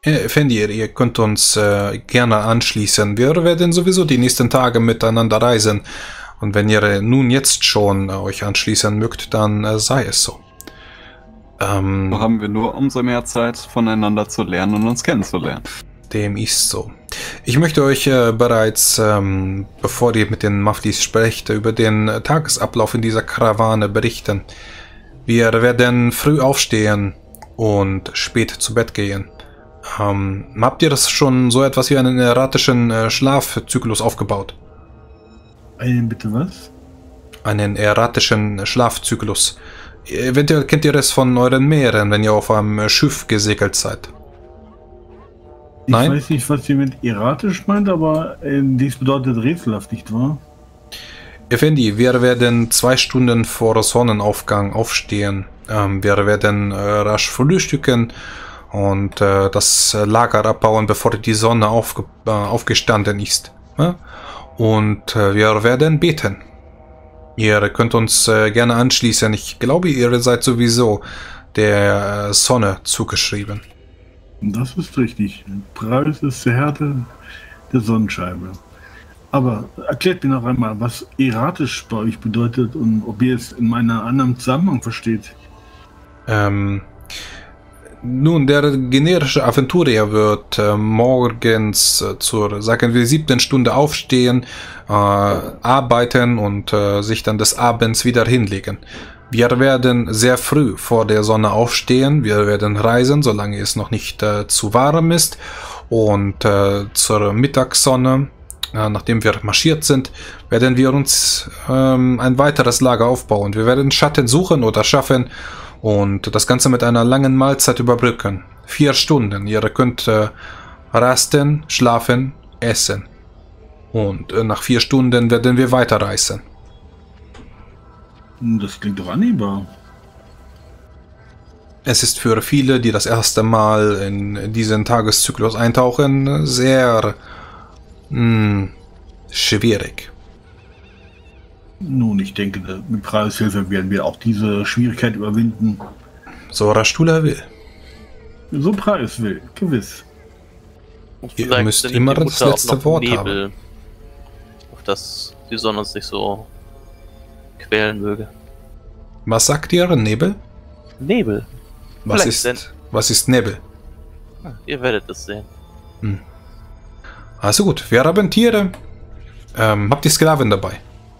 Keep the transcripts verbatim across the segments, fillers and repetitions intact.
Äh, Fendir, ihr könnt uns äh, gerne anschließen. Wir werden sowieso die nächsten Tage miteinander reisen. Und wenn ihr nun jetzt schon äh, euch anschließen mögt, dann äh, sei es so. Ähm, so haben wir nur umso mehr Zeit, voneinander zu lernen und uns kennenzulernen. Dem ist so. Ich möchte euch äh, bereits, ähm, bevor ihr mit den Maflis sprecht, über den äh, Tagesablauf in dieser Karawane berichten. Wir werden früh aufstehen und spät zu Bett gehen. Ähm, habt ihr das schon so etwas wie einen erratischen äh, Schlafzyklus aufgebaut? Einen bitte was? Einen erratischen Schlafzyklus. Eventuell kennt ihr es von euren Meeren, wenn ihr auf einem Schiff gesegelt seid. Ich Nein? weiß nicht, was ihr mit erratisch meint, aber äh, dies bedeutet rätselhaft, nicht wahr? Effendi, wir werden zwei Stunden vor Sonnenaufgang aufstehen. Ähm, wir werden äh, rasch frühstücken und äh, das Lager abbauen, bevor die Sonne aufge äh, aufgestanden ist. Ja? Und äh, wir werden beten. Ihr könnt uns äh, gerne anschließen. Ich glaube, ihr seid sowieso der äh, Sonne zugeschrieben. Das ist richtig. Preis ist der Härte der Sonnenscheibe. Aber erklärt mir noch einmal, was erratisch bei euch bedeutet und ob ihr es in einem anderen Zusammenhang versteht. Ähm, nun, der generische Aventurier wird äh, morgens äh, zur, sagen wir, siebten Stunde aufstehen, äh, arbeiten und äh, sich dann des Abends wieder hinlegen. Wir werden sehr früh vor der Sonne aufstehen, wir werden reisen, solange es noch nicht äh, zu warm ist, und äh, zur Mittagssonne, äh, nachdem wir marschiert sind, werden wir uns ähm, ein weiteres Lager aufbauen. Wir werden Schatten suchen oder schaffen und das Ganze mit einer langen Mahlzeit überbrücken. Vier Stunden, ihr könnt äh, rasten, schlafen, essen. Und äh, nach vier Stunden werden wir weiterreisen. Das klingt doch annehmbar. Es ist für viele, die das erste Mal in diesen Tageszyklus eintauchen, sehr mh, schwierig. Nun, ich denke, mit Preishilfe werden wir auch diese Schwierigkeit überwinden. So Rastula will. So Preis will, gewiss. Ihr Vielleicht müsst sind immer die das Mutter letzte auch noch Wort Nebel, haben. auf das die Sonne uns nicht so quälen möge. Was sagt ihr, Nebel? Nebel. Was Vielleicht ist, denn- was ist Nebel? Ihr werdet es sehen. Also gut, wir haben Tiere. Ähm, habt ihr Sklaven dabei?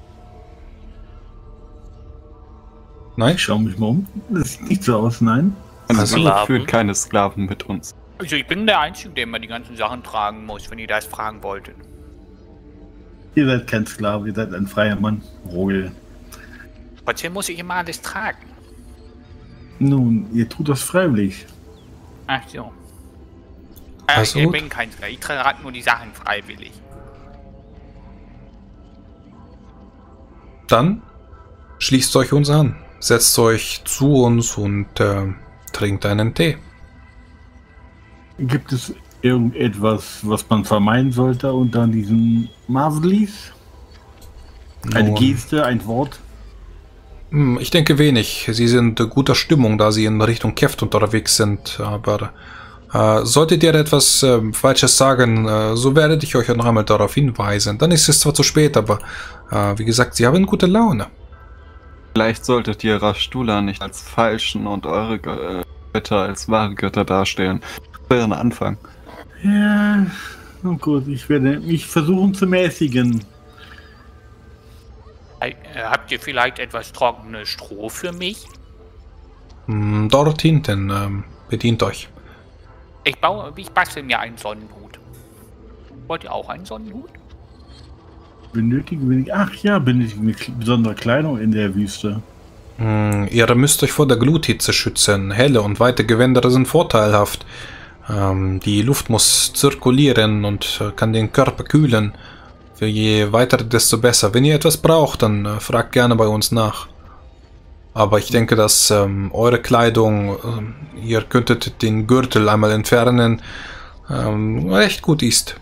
Nein? Ich schaue mich mal um. Das sieht nicht so aus, nein. Und Also- wir führen keine Sklaven mit uns. Also ich bin der Einzige, der immer die ganzen Sachen tragen muss, wenn ihr das fragen wolltet. Ihr seid kein Sklave, ihr seid ein freier Mann. Ruhe. Trotzdem muss ich immer alles tragen. Nun, ihr tut das freiwillig. Ach so. Äh, Also ich gut. bin kein Sklave, ich trage nur die Sachen freiwillig. Dann schließt euch uns an. Setzt euch zu uns und äh, trinkt einen Tee. Gibt es irgendetwas, was man vermeiden sollte unter diesen Mavlis? Eine Nun, Geste, ein Wort? hm, Ich denke wenig. Sie sind in guter Stimmung, da sie in Richtung Keft unterwegs sind. Aber äh, solltet ihr etwas äh, Falsches sagen, äh, so werde ich euch noch einmal darauf hinweisen. Dann ist es zwar zu spät, aber äh, wie gesagt, sie haben gute Laune. Vielleicht solltet ihr Rastula nicht als falschen und eure Gö- äh, Götter als wahre Götter darstellen. Das wäre ein Anfang. Ja, nun gut, ich werde mich versuchen zu mäßigen. Äh, habt ihr vielleicht etwas trockenes Stroh für mich? Hm, Dort hinten, ähm, bedient euch. Ich baue, ich bastel mir einen Sonnenhut. Wollt ihr auch einen Sonnenhut? Benötigen wir nicht. Ach ja, benötigen wir besondere Kleidung in der Wüste. Hm, Ihr müsst euch vor der Gluthitze schützen. Helle und weite Gewänder sind vorteilhaft. Ähm, die Luft muss zirkulieren und äh, kann den Körper kühlen. Für je weiter, desto besser. Wenn ihr etwas braucht, dann äh, fragt gerne bei uns nach. Aber ich denke, dass ähm, eure Kleidung, ähm, ihr könntet den Gürtel einmal entfernen, ähm, recht gut ist.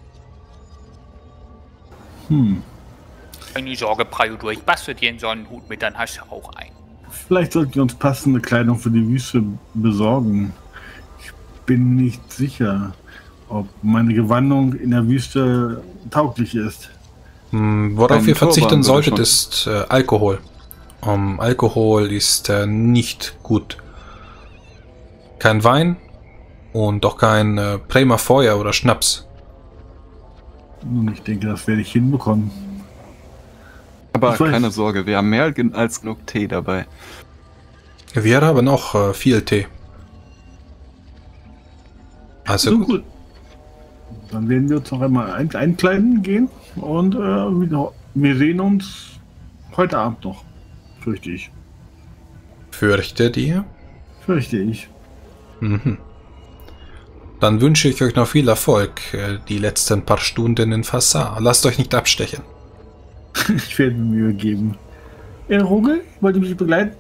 Hm, Keine Sorge, Prayudur, ich bastel dir einen Sonnenhut mit, dann hast du auch einen. vielleicht sollten wir uns passende Kleidung für die Wüste besorgen. Ich bin nicht sicher, ob meine Gewandung in der Wüste tauglich ist. Hm, worauf Ein ihr verzichten Turban würde solltet, schon- ist äh, Alkohol. Um, Alkohol ist äh, nicht gut. Kein Wein und auch kein äh, Bremer Feuer oder Schnaps. Nun, ich denke, das werde ich hinbekommen. Aber Ich weiß. keine Sorge, wir haben mehr gen- als genug Tee dabei. Wir haben auch äh, viel Tee. Also So gut. gut. Dann werden wir uns noch einmal ein einkleiden gehen und äh, wir wir sehen uns heute Abend noch. Fürchte ich. Fürchtet ihr? Fürchte ich. Mhm. Dann wünsche ich euch noch viel Erfolg äh, die letzten paar Stunden in Fassar. Lasst euch nicht abstechen. Ich werde mir Mühe geben. Äh, Rogel, wollt ihr mich begleiten?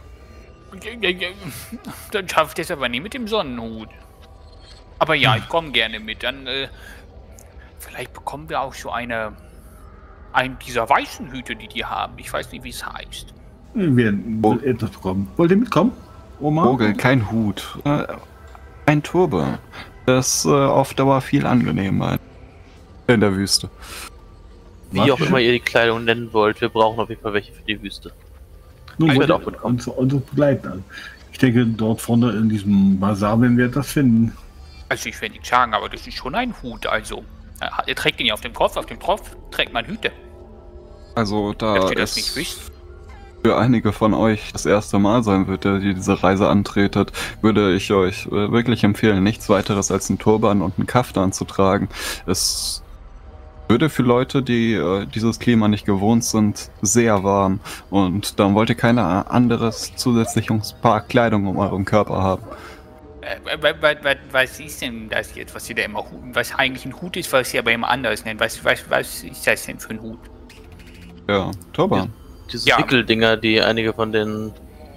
Dann schafft es aber nicht mit dem Sonnenhut. Aber ja, ich komme gerne mit. Dann, äh, vielleicht bekommen wir auch so eine, einen dieser weißen Hüte, die die haben. Ich weiß nicht, wie es heißt. Wir werden Oh. etwas bekommen. Wollt ihr mitkommen? Oma? Vogel, kein Hut. Äh, ein Turban. Das ist äh, auf Dauer viel angenehmer in der Wüste. Wie Was? auch immer ihr die Kleidung nennen wollt, wir brauchen auf jeden Fall welche für die Wüste. Nun Ich wollt werde ihr auch mitkommen. uns, uns begleiten. Ich denke, dort vorne in diesem Bazar werden wir das finden. Also ich will nicht sagen, aber das ist schon ein Hut. Also, äh, er trägt ihn ja auf dem Kopf. Auf dem Kopf trägt man Hüte. Also da Dass ihr das nicht es wisst. für einige von euch das erste Mal sein wird, der diese Reise antretet, würde ich euch äh, wirklich empfehlen, nichts weiteres als einen Turban und einen Kaftan zu tragen. Es würde für Leute, die äh, dieses Klima nicht gewohnt sind, sehr warm, und dann wollt ihr keine anderes zusätzliches Paar Kleidung um euren Körper haben. Äh, wa- wa- wa- was ist denn das jetzt, was ihr da immer Hut, was eigentlich ein Hut ist, was ihr aber immer anders nennt? Was, was, was ist das denn für ein Hut? Ja, Turban. Diese Ja. Wickeldinger, die einige von den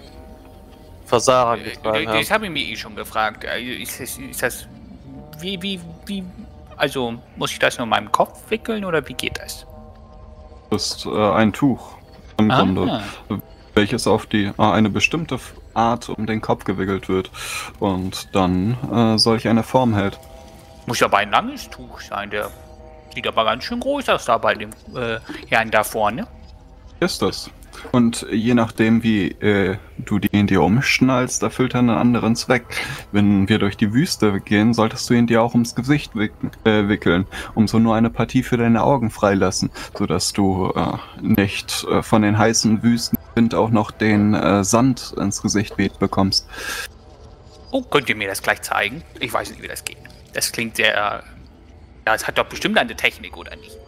Versarern Äh, getragen Das haben. habe ich mir eh schon gefragt. Also Ist das, ist das wie, wie, wie, also muss ich das nur in meinem Kopf wickeln oder wie geht das? Das ist äh, ein Tuch im Grunde, welches auf die äh, eine bestimmte F- Art um den Kopf gewickelt wird und dann äh, solch eine Form hält. Muss aber ein langes Tuch sein, der sieht aber ganz schön groß aus da bei dem äh, Herrn da vorne. Ist es. Und je nachdem, wie äh, du die in dir umschnallst, erfüllt er einen anderen Zweck. Wenn wir durch die Wüste gehen, solltest du ihn dir auch ums Gesicht wicken, äh, wickeln, um so nur eine Partie für deine Augen freilassen, sodass du äh, nicht äh, von den heißen Wüstenwind auch noch den äh, Sand ins Gesicht weht bekommst. Oh, könnt ihr mir das gleich zeigen? Ich weiß nicht, wie das geht. Das klingt sehr, äh, ja, es hat doch bestimmt eine Technik, oder nicht?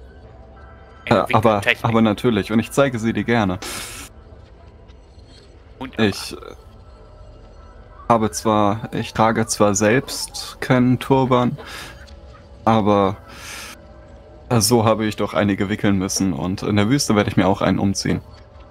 Äh, Eine aber, Wickeltechnik. aber natürlich, und ich zeige sie dir gerne. Wunderbar. Ich äh, habe zwar, ich trage zwar selbst keinen Turban, aber äh, so habe ich doch einige wickeln müssen, und in der Wüste werde ich mir auch einen umziehen.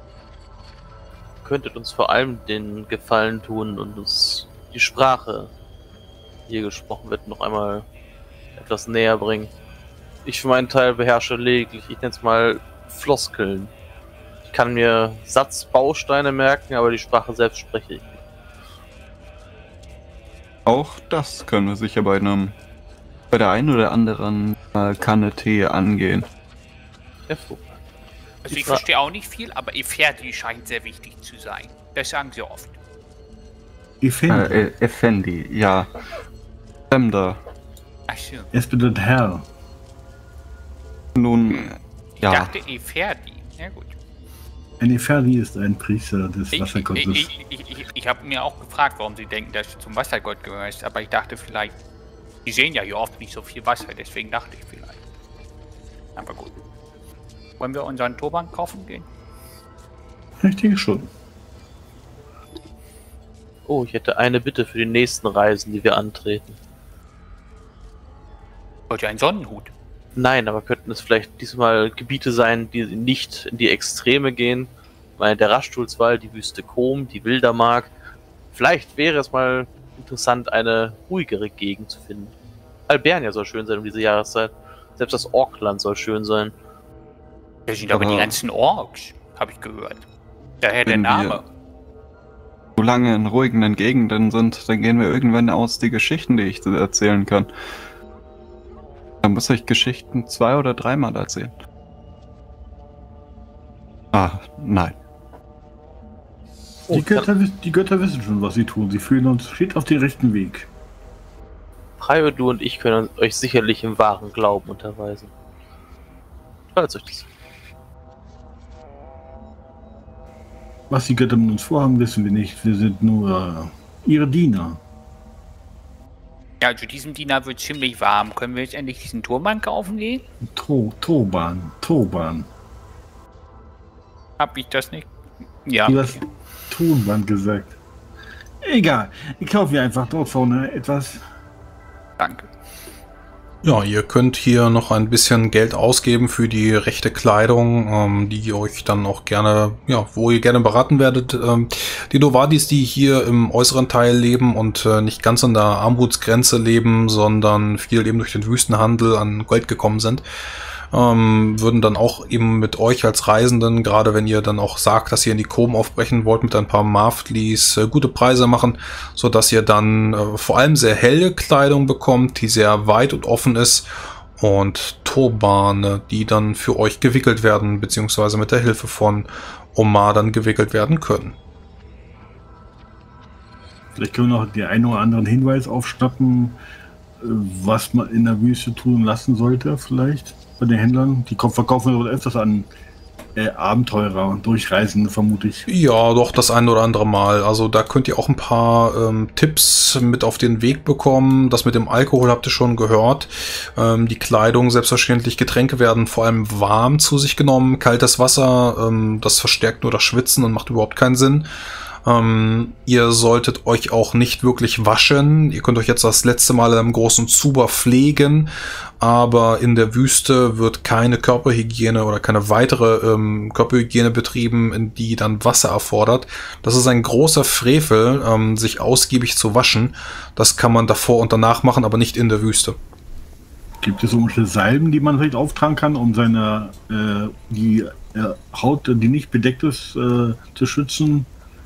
Könntet uns vor allem den Gefallen tun und uns die Sprache, die hier gesprochen wird, noch einmal etwas näher bringen. Ich für meinen Teil beherrsche lediglich, ich nenne es mal Floskeln. Ich kann mir Satzbausteine merken, aber die Sprache selbst spreche ich nicht. Auch das können wir sicher bei einem, bei der einen oder anderen äh, Kanne Tee angehen. Hervorragend. Also die ich Fra- verstehe auch nicht viel, aber Efferdi scheint sehr wichtig zu sein. Das sagen sie oft. Ich finde, Äh, E- Effendi, ja. Fremder. Ach so. es bedeutet Herr. Nun, Ich ja. dachte Efferdi. Ja gut. Ein Eferdi ist ein Priester des Ich, ich, Wassergottes. ich, ich, ich, ich habe mir auch gefragt, warum sie denken, dass du zum Wassergott gehörst, aber ich dachte vielleicht, die sehen ja hier oft nicht so viel Wasser, deswegen dachte ich vielleicht. Aber gut. Wollen wir unseren Turban kaufen gehen? Ich denke schon. Oh, ich hätte eine Bitte für die nächsten Reisen, die wir antreten. Wollt ihr einen Sonnenhut? Nein, aber könnten es vielleicht diesmal Gebiete sein, die nicht in die Extreme gehen? Ich meine, der Raschstuhlswald, die Wüste Kom, die Wildermark. Vielleicht wäre es mal interessant, eine ruhigere Gegend zu finden. Albernia soll schön sein um diese Jahreszeit. Selbst das Orkland soll schön sein. Das sind aber die Aber- ganzen Orks, habe ich gehört. Daher der Wenn Name. wir- so lange in ruhigen Gegenden sind, dann gehen wir irgendwann aus die Geschichten, die ich erzählen kann. Dann muss ich Geschichten zwei- oder dreimal erzählen. Ah, nein. Die Götter, die Götter wissen schon, was sie tun. Sie führen uns steht auf den rechten Weg. Prio, du und ich können euch sicherlich im wahren Glauben unterweisen. Falls euch das. Was die Götter mit uns vorhaben, wissen wir nicht. Wir sind nur äh, ihre Diener. Ja, zu diesem Diener wird ziemlich warm. Können wir jetzt endlich diesen Turban kaufen gehen? Tro, Turban, Turban. Hab ich das nicht? Ja. Du hast Turban gesagt. Egal, ich kaufe mir einfach dort vorne etwas. Danke. Ja, ihr könnt hier noch ein bisschen Geld ausgeben für die rechte Kleidung, ähm, die euch dann auch gerne, ja, wo ihr gerne beraten werdet. Ähm, die Novadis, die hier im äußeren Teil leben und äh, nicht ganz an der Armutsgrenze leben, sondern viel eben durch den Wüstenhandel an Gold gekommen sind, ähm, würden dann auch eben mit euch als Reisenden, gerade wenn ihr dann auch sagt, dass ihr in die Kom aufbrechen wollt, mit ein paar Marftlis äh, gute Preise machen, so dass ihr dann äh, vor allem sehr helle Kleidung bekommt, die sehr weit und offen ist, und Turbane, die dann für euch gewickelt werden, beziehungsweise mit der Hilfe von Omar dann gewickelt werden können. Vielleicht können wir noch den einen oder anderen Hinweis aufschnappen, äh, was man in der Wüste tun lassen sollte, vielleicht. Bei den Händlern, die verkaufen wohl öfters an äh, Abenteurer und Durchreisende, vermute ich. Ja, doch, das ein oder andere Mal. Also da könnt ihr auch ein paar ähm, Tipps mit auf den Weg bekommen. Das mit dem Alkohol habt ihr schon gehört. Ähm, die Kleidung, selbstverständlich, Getränke werden vor allem warm zu sich genommen. Kaltes Wasser, ähm, das verstärkt nur das Schwitzen und macht überhaupt keinen Sinn. Ähm, ihr solltet euch auch nicht wirklich waschen. Ihr könnt euch jetzt das letzte Mal in einem großen Zuber pflegen, aber in der Wüste wird keine Körperhygiene oder keine weitere ähm, Körperhygiene betrieben, in die dann Wasser erfordert. Das ist ein großer Frevel, ähm, sich ausgiebig zu waschen. Das kann man davor und danach machen, aber nicht in der Wüste. Gibt es so Salben, die man vielleicht auftragen kann, um seine äh, die äh, Haut, die nicht bedeckt ist, äh, zu schützen?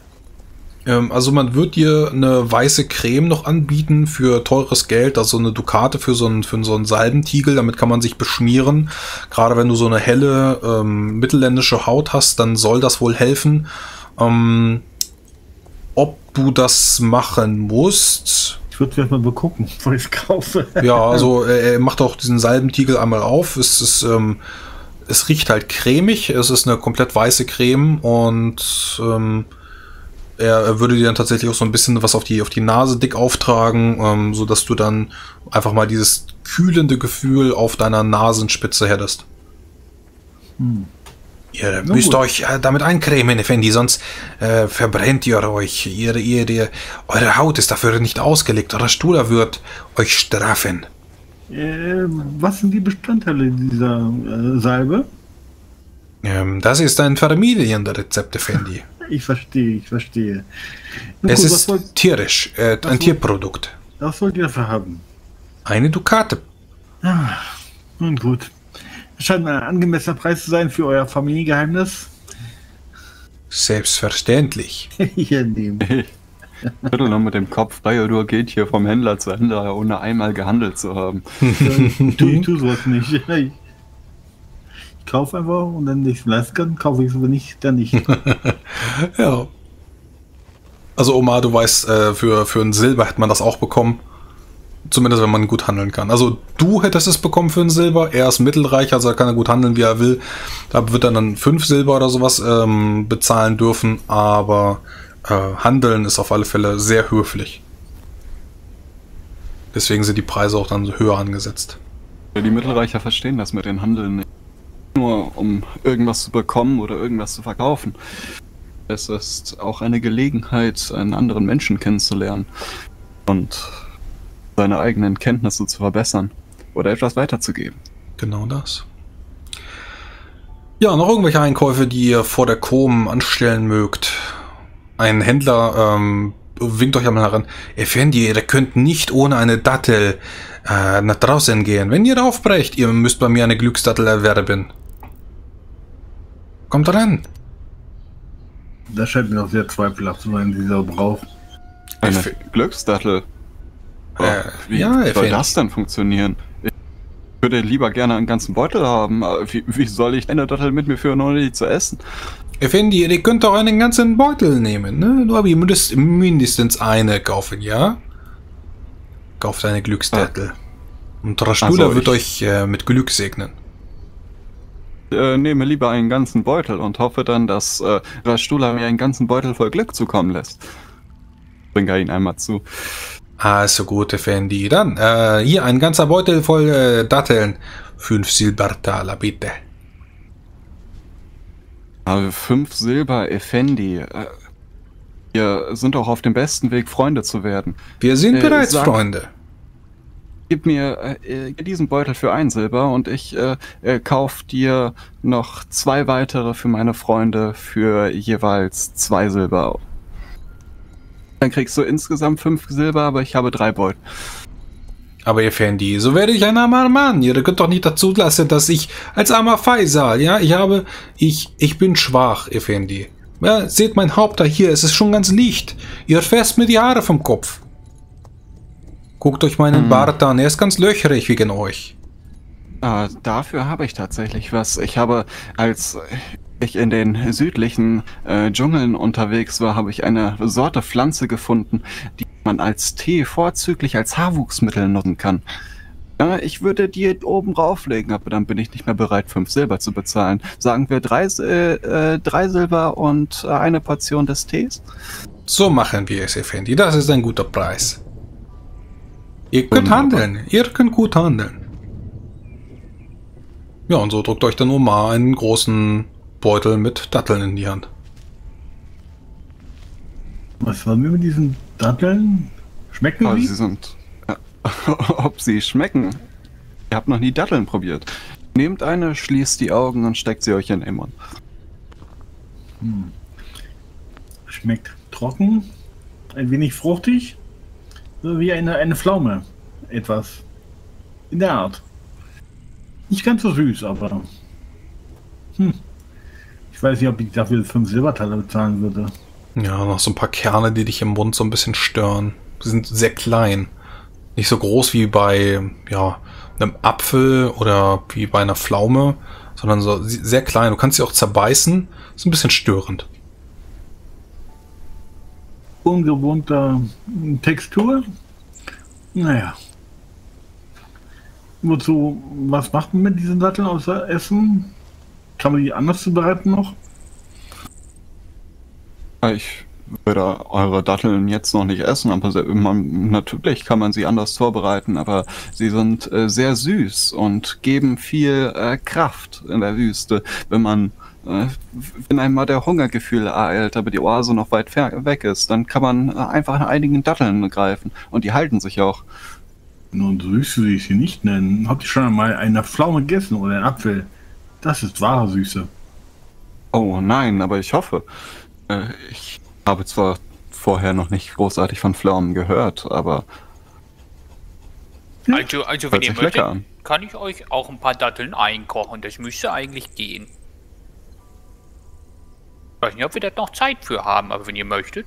Also man wird dir eine weiße Creme noch anbieten für teures Geld, also eine Dukate für so einen, für so einen Salbentiegel, damit kann man sich beschmieren. Gerade wenn du so eine helle, ähm, mittelländische Haut hast, dann soll das wohl helfen. Ähm, ob du das machen musst... Ich würde erst mal gucken, bevor ich es kaufe. Ja, also er macht auch diesen Salbentiegel einmal auf. Es ist... Ähm, es riecht halt cremig, es ist eine komplett weiße Creme und... Ähm, Er würde dir dann tatsächlich auch so ein bisschen was auf die, auf die Nase dick auftragen, ähm, so dass du dann einfach mal dieses kühlende Gefühl auf deiner Nasenspitze hättest. Hm. Ihr Na müsst gut. euch äh, damit eincremen, Effendi, sonst äh, verbrennt ihr euch. Ihr, ihr, ihr, eure Haut ist dafür nicht ausgelegt. Euer Stuhler wird euch strafen. Äh, was sind die Bestandteile dieser äh, Salbe? Ähm, das ist ein Familienrezept, Effendi. Ich verstehe, ich verstehe. Nun, es gut, ist wollt, tierisch, äh, ein Tierprodukt. Was wollt ihr dafür haben? Eine Dukate. Ah, nun gut. Das scheint ein angemessener Preis zu sein für euer Familiengeheimnis. Selbstverständlich. Hier nehmen. Schüttel noch mit dem Kopf. Rayodor geht hier vom Händler zu Händler, ohne einmal gehandelt zu haben. tu, ich tu sowas nicht. Ich kaufe einfach und wenn ich es leisten kann, kaufe ich es, wenn nicht, dann nicht. Ja. Also Omar, du weißt, äh, für, für ein Silber hätte man das auch bekommen. Zumindest, wenn man gut handeln kann. Also du hättest es bekommen für ein Silber. Er ist mittelreich, also er kann gut handeln, wie er will. Da wird er dann fünf Silber oder sowas ähm, bezahlen dürfen. Aber äh, handeln ist auf alle Fälle sehr höflich. Deswegen sind die Preise auch dann höher angesetzt. Die Mittelreicher verstehen das mit den Handeln nicht. Nur um irgendwas zu bekommen oder irgendwas zu verkaufen. Es ist auch eine Gelegenheit, einen anderen Menschen kennenzulernen und seine eigenen Kenntnisse zu verbessern oder etwas weiterzugeben. Genau das. Ja, noch irgendwelche Einkäufe, die ihr vor der Kom anstellen mögt. Ein Händler ähm, winkt euch einmal heran. Effendi, ihr könnt nicht ohne eine Dattel äh, nach draußen gehen. Wenn ihr aufbrecht, ihr müsst bei mir eine Glücksdattel erwerben. Kommt ran. Das scheint mir noch sehr zweifelhaft zu sein, dieser Brauch. Eine Eff- Glücksdattel. Oh, Äh, wie ja, soll Effendi. das denn funktionieren? Ich würde lieber gerne einen ganzen Beutel haben. Aber wie, wie soll ich eine Dattel mit mir führen, ohne die zu essen? Effendi, ihr könnt doch einen ganzen Beutel nehmen, ne? Nur aber ihr müsst mindestens eine kaufen, ja? Kauft eine Glücksdattel. Und Rastula Also wird ich- euch äh, mit Glück segnen. Äh, nehme lieber einen ganzen Beutel und hoffe dann, dass äh, Rastula mir einen ganzen Beutel voll Glück zukommen lässt. Bringe ihn einmal zu. Also gut, Effendi. Dann, äh, hier ein ganzer Beutel voll äh, Datteln. Fünf Silbertaler, bitte. Aber fünf Silber, Effendi. Äh, wir sind auch auf dem besten Weg, Freunde zu werden. Wir sind Äh, bereits sag- Freunde. Gib mir äh, diesen Beutel für ein Silber und ich äh, äh, kauf dir noch zwei weitere für meine Freunde für jeweils zwei Silber. Dann kriegst du insgesamt fünf Silber, aber ich habe drei Beutel. Aber Effendi, so werde ich ein armer Mann. Ihr könnt doch nicht dazu lassen, dass ich als armer Faisal, ja, ich habe, ich, ich bin schwach, Effendi. Ja, seht mein Haupt da hier, es ist schon ganz licht. Ihr fässt mir die Haare vom Kopf. Guckt euch meinen Hm. Bart an, er ist ganz löcherig wegen euch. Äh, dafür habe ich tatsächlich was. Ich habe, als ich in den südlichen äh, Dschungeln unterwegs war, habe ich eine Sorte Pflanze gefunden, die man als Tee vorzüglich als Haarwuchsmittel nutzen kann. Ja, ich würde die oben rauflegen, aber dann bin ich nicht mehr bereit, fünf Silber zu bezahlen. Sagen wir drei, äh, äh, drei Silber und äh, eine Portion des Tees? So machen wir es, Effendi. Das ist ein guter Preis. Ihr könnt Wunderbar. handeln. Ihr könnt gut handeln. Ja, und so drückt euch dann Omar einen großen Beutel mit Datteln in die Hand. Was wollen wir mit diesen Datteln? Schmecken Aber sie? sie sind... Ja, ob sie schmecken? Ihr habt noch nie Datteln probiert. Nehmt eine, schließt die Augen und steckt sie euch in den Mund. Hm. Schmeckt trocken, ein wenig fruchtig, so wie eine, eine Pflaume. Etwas in der Art. Nicht ganz so süß, aber... Hm. Ich weiß nicht, ob ich dafür fünf Silbertaler bezahlen würde. Ja, noch so ein paar Kerne, die dich im Mund so ein bisschen stören. Sie sind sehr klein. Nicht so groß wie bei, ja, einem Apfel oder wie bei einer Pflaume, sondern so sehr klein. Du kannst sie auch zerbeißen. Ist ein bisschen störend. Ungewohnter Textur. Naja. Wozu, was macht man mit diesen Datteln außer Essen? Kann man die anders zubereiten noch? Ich würde eure Datteln jetzt noch nicht essen, aber se- man, natürlich kann man sie anders vorbereiten, aber sie sind äh, sehr süß und geben viel äh, Kraft in der Wüste, wenn man äh, wenn einmal der Hungergefühl ereilt, aber die Oase noch weit fer- weg ist, dann kann man äh, einfach an einigen Datteln greifen und die halten sich auch. Nun, süß will ich sie nicht nennen. Habt ihr schon einmal eine Pflaume gegessen oder einen Apfel? Das ist wahre Süße. Oh nein, aber ich hoffe. Äh, ich habe zwar vorher noch nicht großartig von Pflaumen gehört, aber Also, also wenn hört ihr sich lecker möchtet, an. kann ich euch auch ein paar Datteln einkochen. Das müsste eigentlich gehen. Ich weiß nicht, ob wir da noch Zeit für haben, aber wenn ihr möchtet.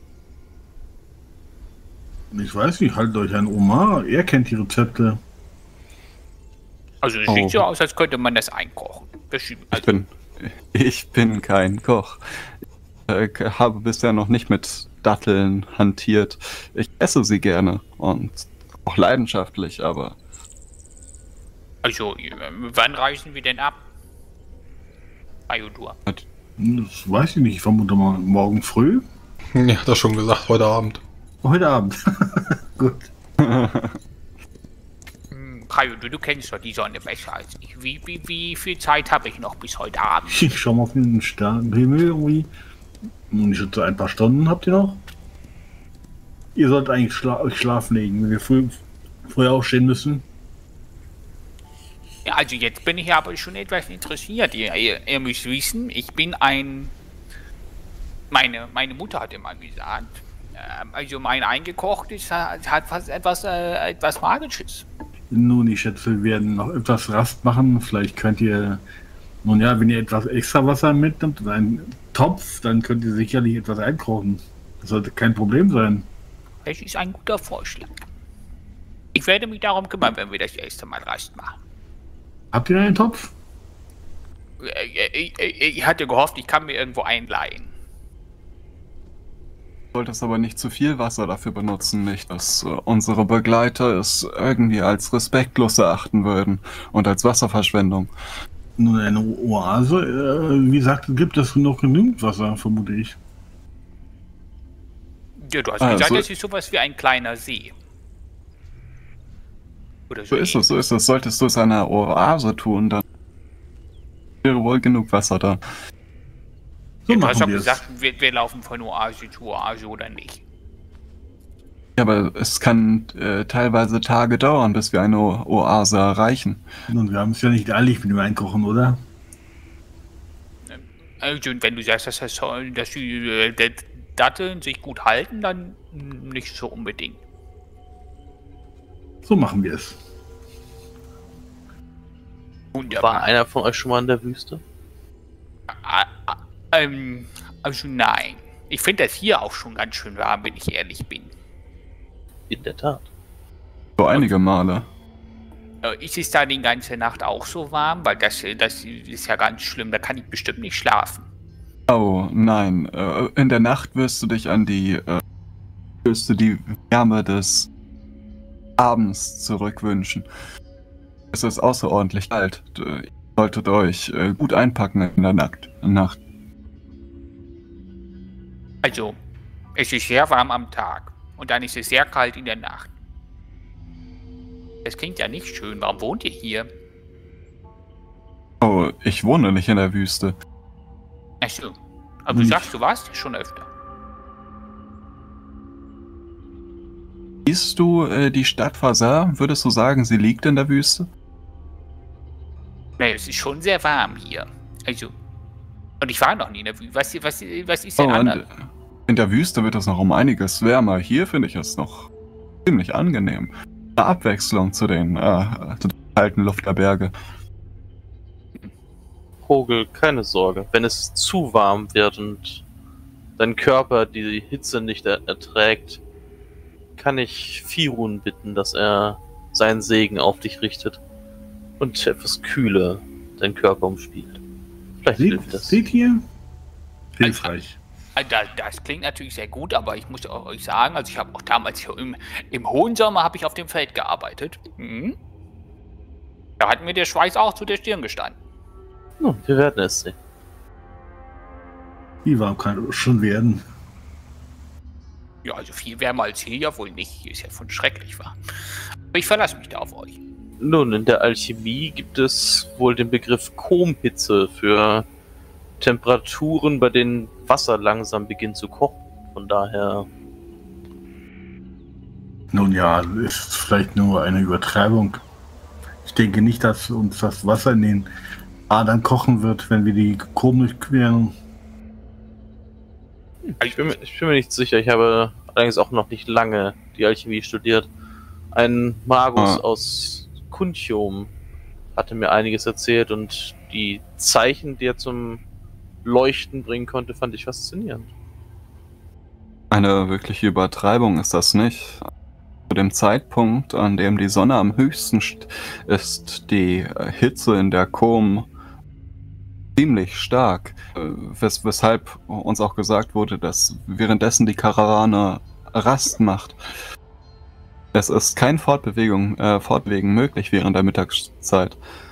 Ich weiß nicht, haltet euch an Omar. Er kennt die Rezepte. Also es Oh. sieht so aus, als könnte man das einkochen. Das, Ich also, bin, ich bin kein Koch. Ich äh, habe bisher noch nicht mit Datteln hantiert. Ich esse sie gerne und auch leidenschaftlich, aber also äh, wann reisen wir denn ab? Ayudur. Das weiß ich nicht. Ich vermute mal morgen früh. Ja, das schon gesagt, heute Abend. Heute Abend. Gut. Hm, Ayudur, du kennst doch die Sonne besser als ich. Wie, wie, wie viel Zeit habe ich noch bis heute Abend? Ich schau mal auf den Sternenhimmel irgendwie. Und ich schätze, ein paar Stunden habt ihr noch. Ihr sollt eigentlich schla euch schlafen legen, wenn wir früh, früh aufstehen müssen. Ja, also jetzt bin ich aber schon etwas interessiert. Ihr, ihr, ihr müsst wissen, ich bin ein... Meine, meine Mutter hat immer gesagt, ähm, also mein eingekochtes hat, hat fast etwas, äh, etwas Magisches. Nun, ich schätze, wir werden noch etwas Rast machen. Vielleicht könnt ihr Nun ja, wenn ihr etwas extra Wasser mitnimmt und einen Topf, dann könnt ihr sicherlich etwas einkochen. Das sollte kein Problem sein. Das ist ein guter Vorschlag. Ich werde mich darum kümmern, wenn wir das erste Mal Rast machen. Habt ihr einen Topf? Ich, ich, ich hatte gehofft, ich kann mir irgendwo einleihen. Du solltest aber nicht zu viel Wasser dafür benutzen, nicht, dass äh, unsere Begleiter es irgendwie als respektlos erachten würden und als Wasserverschwendung. Nun, eine Oase, äh, wie gesagt, gibt es noch genügend Wasser, vermute ich. Ja, du hast Ah, gesagt, so- das ist sowas wie ein kleiner See. Oder So ist es, so ist es. Solltest du es an einer Oase tun, dann wäre wohl genug Wasser da. So Ja, du hast machen doch wir es. gesagt, wir, wir laufen von Oase zu Oase oder nicht. Ja, aber es kann äh, teilweise Tage dauern, bis wir eine O- Oase erreichen. Nun, wir haben es ja nicht eilig mit dem Einkochen, oder? Also, wenn du sagst, dass, das, dass die äh, die Datteln sich gut halten, dann nicht so unbedingt. So machen wir es. War Wunderbar. einer von euch schon mal in der Wüste? Ah, ah, ähm, also nein. Ich finde das hier auch schon ganz schön warm, wenn ich ehrlich bin. In der Tat. So einige Male. Äh, Ist es da die ganze Nacht auch so warm? Weil das, äh, das ist ja ganz schlimm. Da kann ich bestimmt nicht schlafen. Oh, nein. Äh, in der Nacht wirst du dich an die, äh, wirst du die Wärme des Abends zurückwünschen. Es ist außerordentlich kalt. Ihr solltet euch äh, gut einpacken in der Nacht. Nacht. Also, es ist sehr warm am Tag. Und dann ist es sehr kalt in der Nacht. Das klingt ja nicht schön. Warum wohnt ihr hier? Oh, ich wohne nicht in der Wüste. Achso. Aber du Hm. sagst, du warst hier schon öfter. Siehst du äh, die Stadt Fasar? Würdest du sagen, sie liegt in der Wüste? Nee, es ist schon sehr warm hier. Also. Und ich war noch nie in der Wüste. Was, was, was ist Oh, denn und anders? in der Wüste wird es noch um einiges wärmer. Hier finde ich es noch ziemlich angenehm. Eine Abwechslung zu den, äh, zu den kalten Luft der Berge. Vogel, keine Sorge. Wenn es zu warm wird und dein Körper die Hitze nicht er erträgt, kann ich Firun bitten, dass er seinen Segen auf dich richtet und etwas kühler deinen Körper umspielt. Vielleicht Seht, hilft das. seht ihr? Hilfreich. Also, Das, das klingt natürlich sehr gut, aber ich muss auch euch sagen, also ich habe auch damals hier im, im hohen Sommer habe ich auf dem Feld gearbeitet. Mhm. Da hat mir der Schweiß auch zu der Stirn gestanden. Nun, wir werden es sehen. Wie warm kann es schon werden? Ja, also viel wärmer als hier ja wohl nicht. Hier ist ja von schrecklich warm. Aber ich verlasse mich da auf euch. Nun, in der Alchemie gibt es wohl den Begriff Komhitze für Temperaturen, bei denen Wasser langsam beginnt zu kochen. Von daher, Nun ja, ist vielleicht nur eine Übertreibung. Ich denke nicht, dass uns das Wasser in den Adern kochen wird, wenn wir die Kurven durchqueren. ich bin, mir, ich bin mir nicht sicher. Ich habe allerdings auch noch nicht lange die Alchemie studiert. Ein Magus Ah. aus Kuntium hatte mir einiges erzählt und die Zeichen, die er zum Leuchten bringen konnte, fand ich faszinierend. Eine wirkliche Übertreibung ist das nicht. Zu dem Zeitpunkt, an dem die Sonne am höchsten st- ist, die äh, Hitze in der Kom ziemlich stark, äh, wes weshalb uns auch gesagt wurde, dass währenddessen die Karawane Rast macht. Es ist kein Fortbewegung, äh, Fortbewegen möglich während der Mittagszeit.